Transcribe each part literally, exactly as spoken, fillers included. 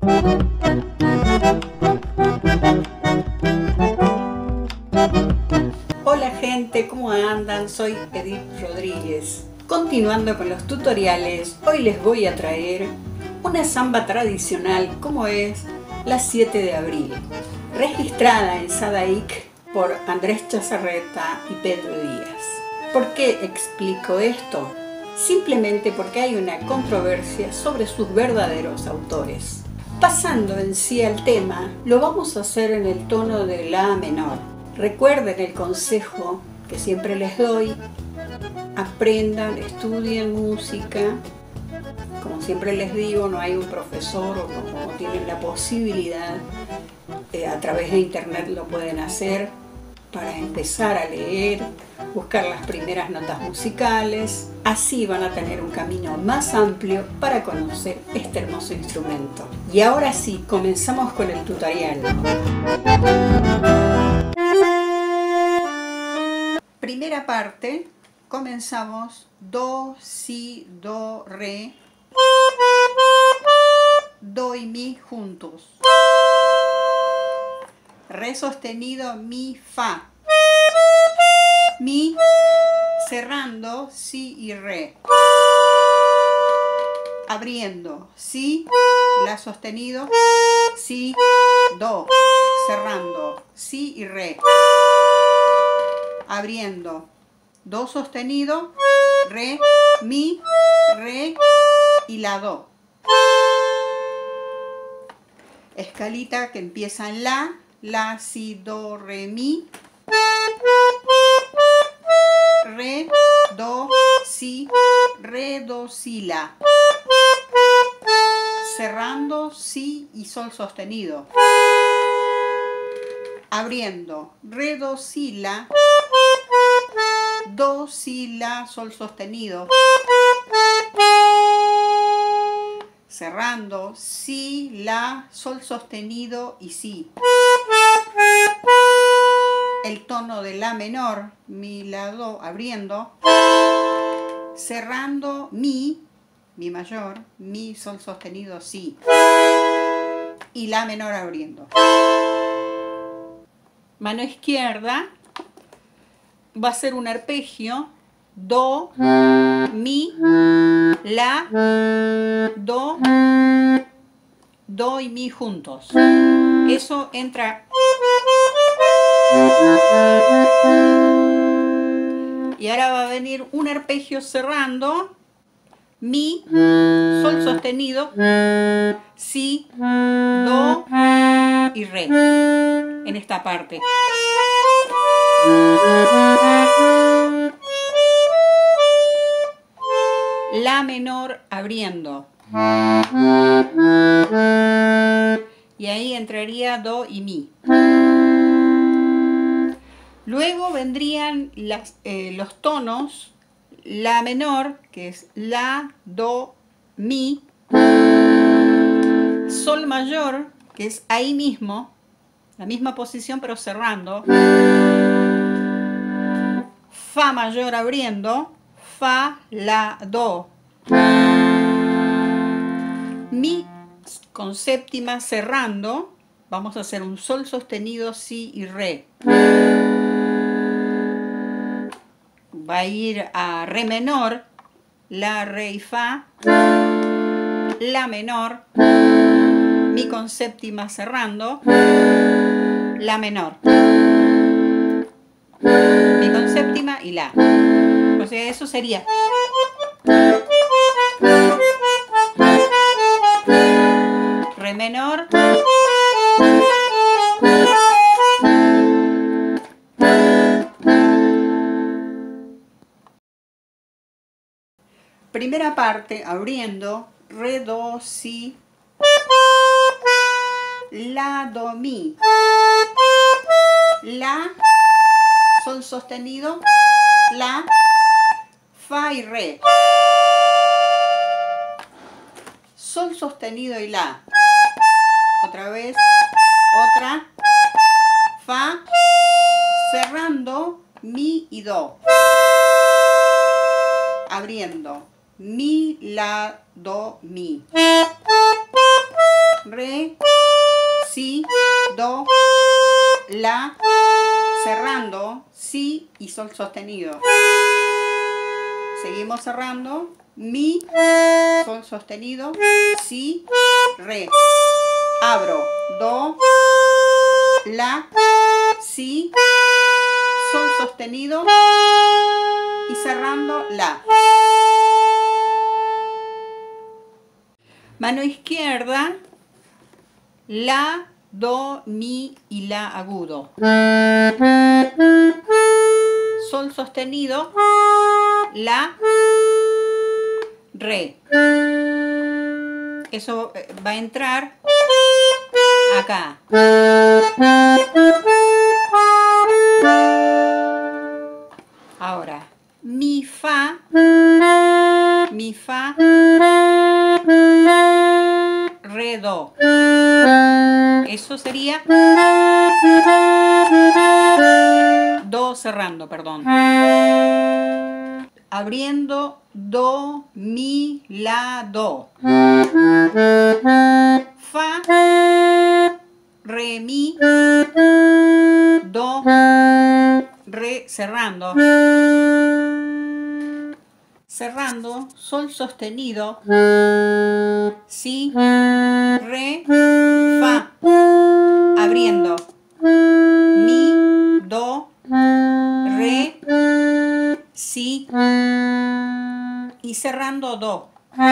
Hola gente, ¿cómo andan? Soy Edith Rodríguez. Continuando con los tutoriales, hoy les voy a traer una samba tradicional como es la siete de abril, registrada en Sadaic por Andrés Chazarreta y Pedro Díaz. ¿Por qué explico esto? Simplemente porque hay una controversia sobre sus verdaderos autores. Pasando en sí al tema, lo vamos a hacer en el tono de la menor. Recuerden el consejo que siempre les doy: aprendan, estudien música. Como siempre les digo, no hay un profesor, o como tienen la posibilidad, eh, a través de internet lo pueden hacer para empezar a leer, buscar las primeras notas musicales. Así van a tener un camino más amplio para conocer este hermoso instrumento. Y ahora sí, comenzamos con el tutorial. Primera parte, comenzamos do, si, do, re, do y mi juntos. Re sostenido, mi, fa. Mi, cerrando, si y re. Abriendo, si, la sostenido, si, do. Cerrando, si y re. Abriendo, do sostenido, re, mi, re y la do. Escalita que empieza en la, la, si, do, re, mi, re, do, si, re, do, si, la. Cerrando, si y sol sostenido. Abriendo, re, do, si, la, do, si, la, sol sostenido. Cerrando, si, la, sol sostenido y si. El tono de la menor, mi, la, do, abriendo. Cerrando, mi, mi mayor, mi, sol sostenido, si. Y la menor abriendo. Mano izquierda va a ser un arpegio, do, mi, la, do, do y mi juntos. Eso entra. Y ahora va a venir un arpegio cerrando, mi, sol sostenido, si, do y re, en esta parte. La menor abriendo. Y ahí entraría do y mi. Luego vendrían las, eh, los tonos, la menor, que es la, do, mi, sol mayor, que es ahí mismo, la misma posición pero cerrando, fa mayor abriendo, fa, la, do, mi con séptima cerrando, vamos a hacer un sol sostenido, si y re. Va a ir a re menor, la, re y fa, la menor, mi con séptima cerrando, la menor, mi con séptima y la. O sea, eso sería. Re menor, primera parte abriendo, re, do, si, la, do, mi, la, sol sostenido, la, fa y re, sol sostenido y la, otra vez, otra, fa, cerrando, mi y do, abriendo, mi, la, do, mi, re, si, do, la, cerrando, si y sol sostenido. Seguimos cerrando, mi, sol sostenido, si, re. Abro, do, la, si, sol sostenido y cerrando, la. Mano izquierda, la, do, mi y la agudo. Sol sostenido, la, re. Eso va a entrar acá. Ahora, mi, fa, mi, fa, re, do. Eso sería do cerrando, perdón. Abriendo, do, mi, la, do. Fa, re, mi, do, re, cerrando. Cerrando, sol sostenido, si, re, fa. Abriendo, mi, do, re, si y cerrando, do.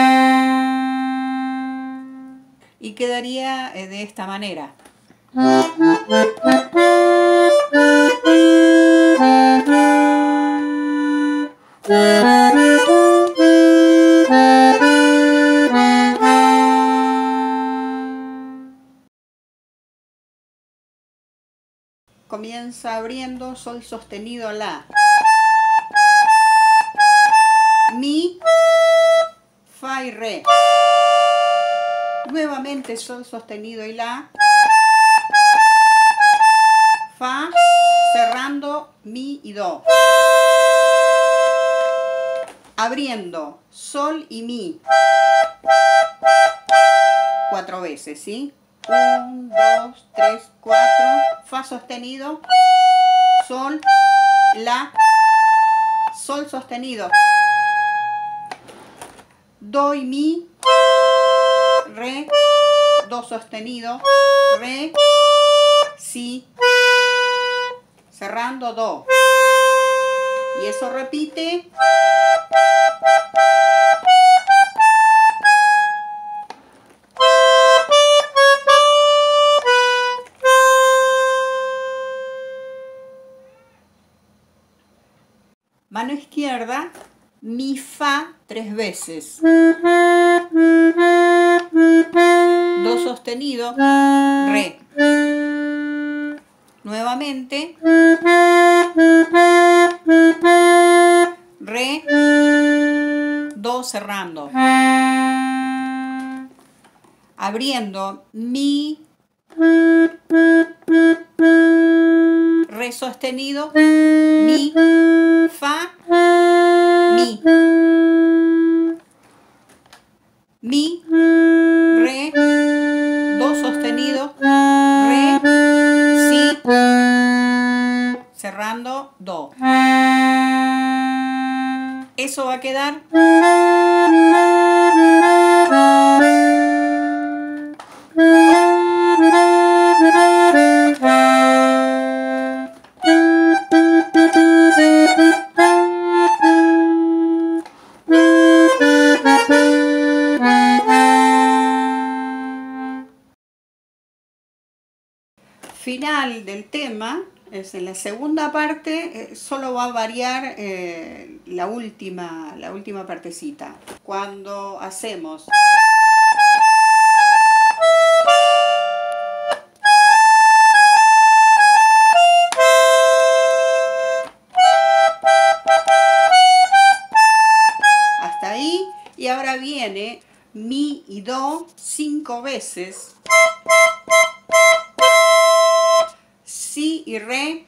Y quedaría de esta manera. Comienza abriendo, sol sostenido, la. Mi, fa y re. Nuevamente sol sostenido y la. Fa, cerrando, mi y do. Abriendo, sol y mi. Cuatro veces, ¿sí? Un, dos, tres, cuatro. Fa sostenido, sol, la, sol sostenido. Do y mi, re, do sostenido, re, si, cerrando, do. Y eso repite. Mano izquierda, mi, fa, tres veces. Do sostenido, re. Nuevamente. Re, do cerrando. Abriendo, mi, re sostenido, mi, fa, mi. Mi, re, do sostenido, re, si, cerrando, do. Eso va a quedar. Final del tema, es en la segunda parte, eh, solo va a variar eh, la última, la última partecita. Cuando hacemos hasta ahí, y ahora viene mi y do cinco veces. Si y re,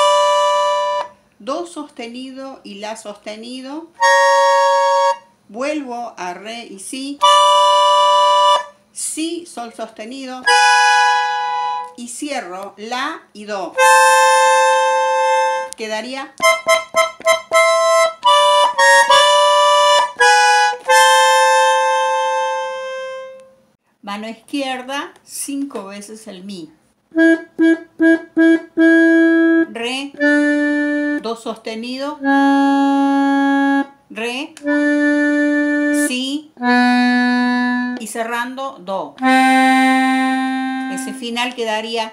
do sostenido y la sostenido, vuelvo a re y si, si, sol sostenido y cierro la y do. Quedaría mano izquierda, cinco veces el mi. Re, do sostenido, re, si y cerrando do. Ese final quedaría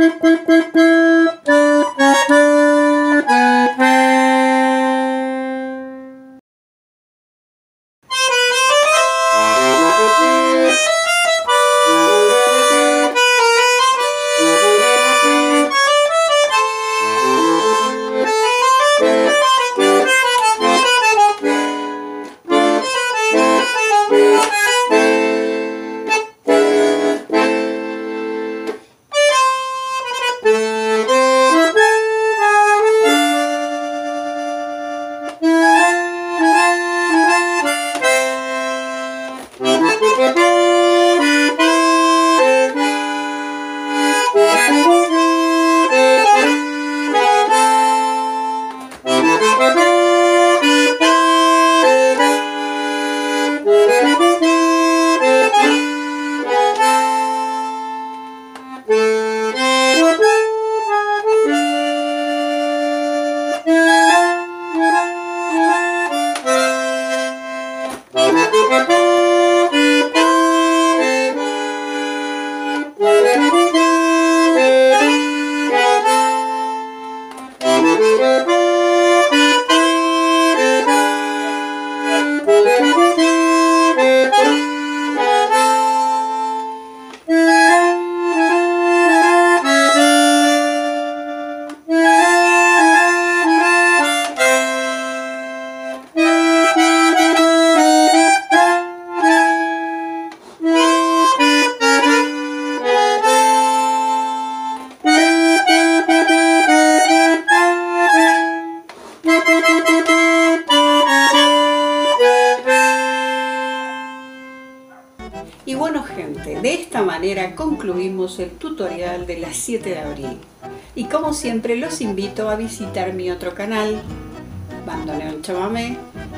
Y bueno gente, de esta manera concluimos el tutorial de las siete de abril. Y como siempre los invito a visitar mi otro canal, Bandoneón Chamamé,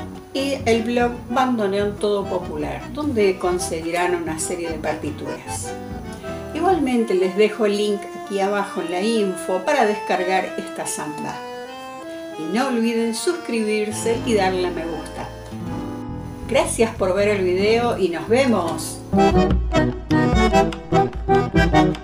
y el blog Bandoneón Todo Popular, donde conseguirán una serie de partituras. Igualmente les dejo el link aquí abajo en la info para descargar esta samba. Y no olviden suscribirse y darle a me gusta. Gracias por ver el video y nos vemos.